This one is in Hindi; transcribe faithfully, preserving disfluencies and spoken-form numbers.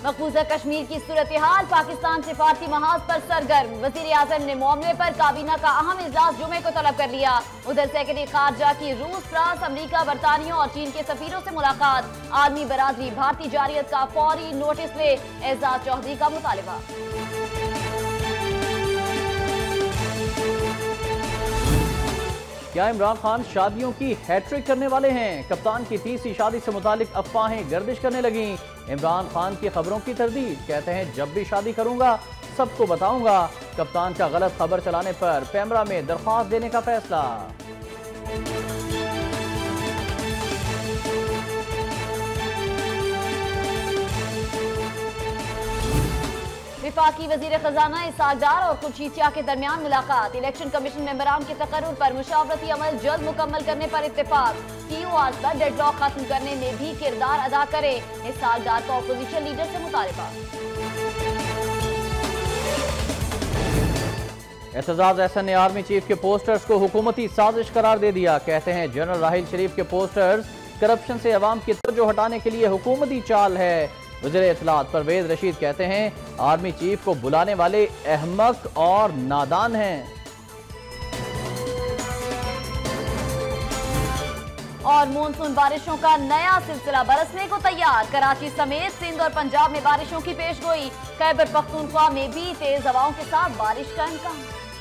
मकबूजा कश्मीर की सूरत हाल, पाकिस्तान सिफारती महाज पर सरगर्म। वजीर आजम ने मामले पर काबीना का अहम इजलास जुमे को तलब कर लिया। उधर सेक्रेटरी खारजा की रूस, फ्रांस, अमरीका, बरतानिया और चीन के सफीरों से मुलाकात। आर्मी बरादरी भारतीय जारियत का फौरी नोटिस ले, एजाज चौधरी का मुतालबा। क्या इमरान खान शादियों की हैट्रिक करने वाले हैं? कप्तान की तीसरी शादी से मुतालिक अफवाहें गर्दिश करने लगी। इमरान खान की खबरों की तरदीद, कहते हैं जब भी शादी करूंगा सबको बताऊंगा। कप्तान का गलत खबर चलाने पर पैमरा में दरख्वास्त देने का फैसला। विफाकी वजीर खजाना इसहाक डार और खुर्शीद के दरमियान मुलाकात। इलेक्शन कमीशन मेंबरान के तकर्रुर पर मुशावरती अमल जल्द मुकम्मल करने पर इत्तेफाक। टीओआर पर डेडलॉक खत्म करने में भी किरदार अदा करे, इसहाक डार का अपोजिशन लीडर से मुतालबा। एतजाज अहसन ने आर्मी चीफ के पोस्टर्स को हुकूमती साजिश करार दे दिया। कहते हैं जनरल राहिल शरीफ के पोस्टर्स करप्शन से अवाम की तवज्जो हटाने के लिए हुकूमती चाल है। वज़ीर इत्तलात परवेज रशीद कहते हैं आर्मी चीफ को बुलाने वाले अहमक और नादान हैं। और मानसून बारिशों का नया सिलसिला बरसने को तैयार। कराची समेत सिंध और पंजाब में बारिशों की पेशगोई। खैबर पख्तूनख्वा में भी तेज हवाओं के साथ बारिश का इम्कान।